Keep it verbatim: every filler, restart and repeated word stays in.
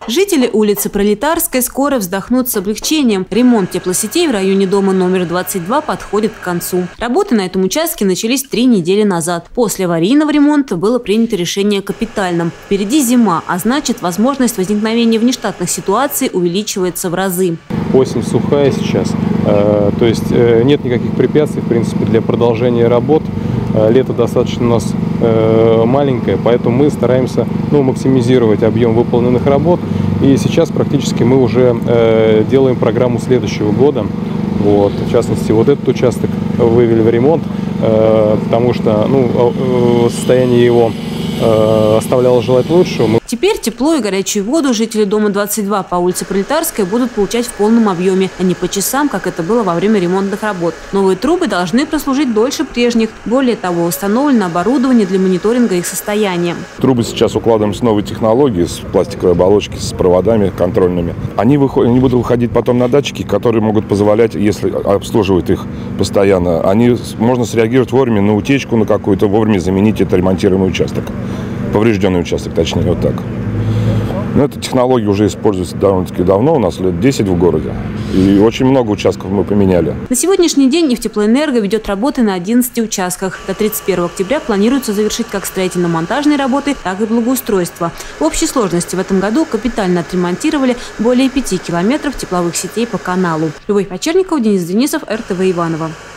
Жители улицы Пролетарской скоро вздохнут с облегчением. Ремонт теплосетей в районе дома номер двадцать два подходит к концу. Работы на этом участке начались три недели назад. После аварийного ремонта было принято решение о капитальном. Впереди зима, а значит, возможность возникновения внештатных ситуаций увеличивается в разы. Осень сухая сейчас, э, то есть э, нет никаких препятствий, в принципе, для продолжения работ. Э, лето достаточно у нас э, маленькое, поэтому мы стараемся ну, максимизировать объем выполненных работ. И сейчас практически мы уже э, делаем программу следующего года. Вот. В частности, вот этот участок вывели в ремонт, э, потому что ну, состояние его э, оставляло желать лучшего. Теперь тепло и горячую воду жители дома двадцать два по улице Пролетарской будут получать в полном объеме, а не по часам, как это было во время ремонтных работ. Новые трубы должны прослужить дольше прежних. Более того, установлено оборудование для мониторинга их состояния. Трубы сейчас укладываем с новой технологией, с пластиковой оболочки, с проводами контрольными. Они, выходят, они будут выходить потом на датчики, которые могут позволять, если обслуживают их постоянно, они, можно среагировать вовремя на утечку, на какую-то, вовремя заменить это ремонтируемый участок. Поврежденный участок, точнее, вот так. Но эта технология уже используется довольно-таки давно, у нас лет десять в городе. И очень много участков мы поменяли. На сегодняшний день Нефтеплоэнерго ведет работы на одиннадцати участках. До тридцать первого октября планируется завершить как строительно-монтажные работы, так и благоустройство. В общей сложности в этом году капитально отремонтировали более пяти километров тепловых сетей по каналу. Любовь Почерникова, Денис Денисов, эр тэ вэ Иваново.